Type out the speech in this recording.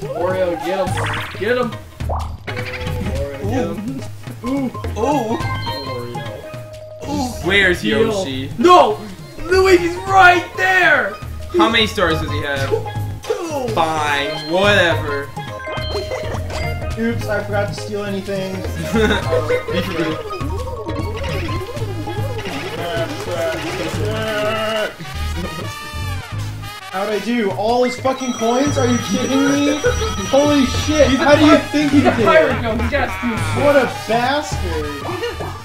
Oreo, get him. Get him. Oreo, get him. Ooh. Oreo. Ooh. Where's Yoshi? No! Luigi's right there! How many stars does he have? 2. Fine, whatever. Oops, I forgot to steal anything. How'd I do? All his fucking coins? Are you kidding me? Holy shit! How do you think he did? Pirate, no, he got steal. What a bastard!